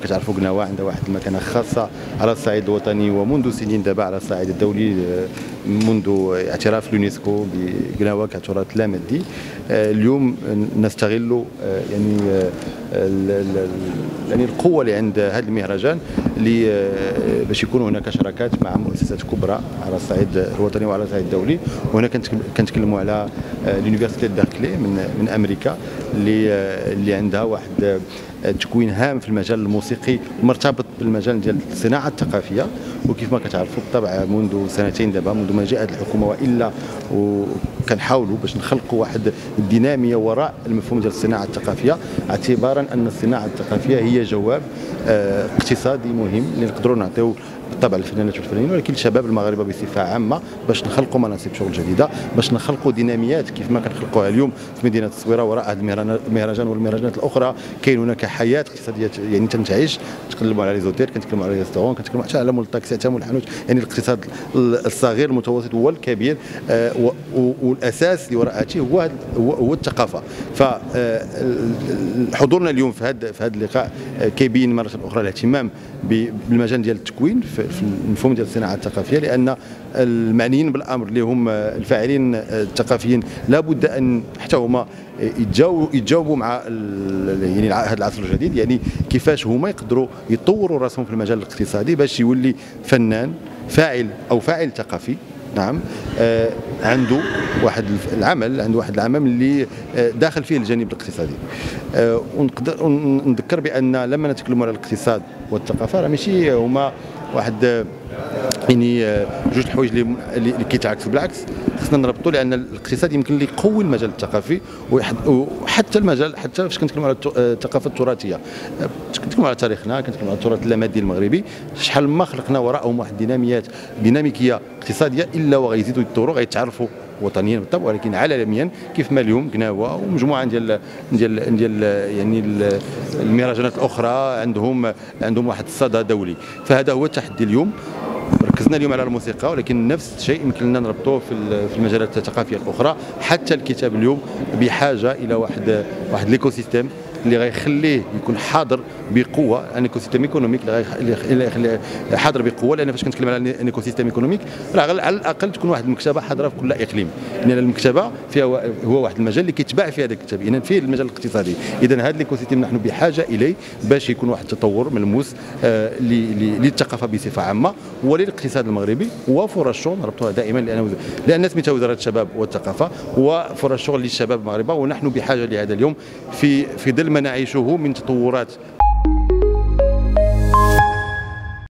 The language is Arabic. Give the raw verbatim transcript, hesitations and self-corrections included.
كتعرفوا قناوه عندها واحد المكانه خاصه على الصعيد الوطني ومنذ سنين دابا على الصعيد الدولي، منذ اعتراف اليونسكو بقناوه كتراث لا مادي. اليوم نستغل يعني يعني القوه اللي عند هذا المهرجان باش يكون هناك شراكات مع مؤسسات كبرى على الصعيد الوطني وعلى الصعيد الدولي. وهنا كنتكلموا على لونيفرسيتي داركلي من من امريكا اللي اللي عندها واحد تكوين هام في المجال الموسيقي مرتبط بالمجال ديال الصناعه الثقافيه. وكيف ما كتعرفوا بالطبع منذ سنتين دابا منذ ما جاءت الحكومه والا وكنحاولوا باش نخلقوا واحد الديناميه وراء المفهوم ديال الصناعه الثقافيه، اعتبارا ان الصناعه الثقافيه هي جواب اقتصادي مهم اللي نقدروا نعطيو بالطبع الفنانات والفنانين ولكن الشباب المغاربه بصفه عامه باش نخلقوا مناصب شغل جديده، باش نخلقوا ديناميات كيف ما كنخلقوها اليوم في مدينه التصويره وراء هذا المهرجان والمهرجانات الاخرى. كاين هناك حياه اقتصاديه يعني تنتعش، كنتكلموا على ليزوتيل، كنتكلموا على ريستورون، كنتكلموا حتى على مول الطاكسي حتى مول الحانوت، يعني الاقتصاد الصغير المتوسط والكبير. آه والاساس اللي وراء هذا هو هو الثقافه. فحضورنا اليوم في هذا في هذا اللقاء كيبين مره اخرى الاهتمام بالمجال ديال التكوين في المفهوم ديال الصناعه الثقافيه، لان المعنيين بالامر اللي هم الفاعلين الثقافيين لابد ان حتى هما يتجاوبوا يتجاوبوا مع يعني هذا العصر الجديد، يعني كيفاش هما يقدروا يطوروا راسهم في المجال الاقتصادي باش يولي فنان فاعل او فاعل ثقافي. نعم آه عنده واحد العمل عنده واحد العمل اللي آه داخل فيه الجانب الاقتصادي. آه ونقدر نذكر بان لما نتكلموا على الاقتصاد والثقافه راه ماشي هما واحد يعني جوج الحوايج اللي اللي كيتعاكسوا، بالعكس خصنا نربطوا، لان الاقتصاد يمكن اللي يقوي المجال الثقافي وحتى المجال حتى فاش كنتكلموا على الثقافه التراثيه، كنتكلموا على تاريخنا، كنتكلموا على التراث اللامادي المغربي، شحال ما خلقنا وراءهم واحد ديناميات ديناميكيه اقتصاديه الا وغيزيدوا يتطوروا غيتعرفوا وطنيا بالطبع ولكن عالميا، كيف ما اليوم قناوه ومجموعه ديال ديال ديال يعني المهرجانات الاخرى عندهم عندهم واحد الصدى دولي. فهذا هو التحدي اليوم. ركزنا اليوم على الموسيقى ولكن نفس الشيء يمكن لنا نربطوه في في المجالات الثقافيه الاخرى. حتى الكتاب اليوم بحاجه الى واحد واحد ليكو سيستيم اللي غيخليه يكون حاضر بقوه، ان ايكو سيستيم ايكونوميك اللي غيخليه حاضر بقوه. لان فاش كنتكلم على ان ايكو سيستيم ايكونوميك على الاقل تكون واحد المكتبه حاضره في كل اقليم، لان المكتبه فيها هو واحد المجال اللي كيتباع فيه هذا الكتاب، اذا فيه المجال الاقتصادي. اذا هذا الايكو سيستيم نحن بحاجه اليه باش يكون واحد التطور ملموس آه للثقافه بصفه عامه وللاقتصاد المغربي وفرص الشغل. نربطوها دائما لان لان سميتها وزاره الشباب والثقافه وفرص الشغل للشباب المغاربه، ونحن بحاجه لهذا اليوم في في ظل ما نعيشه من تطورات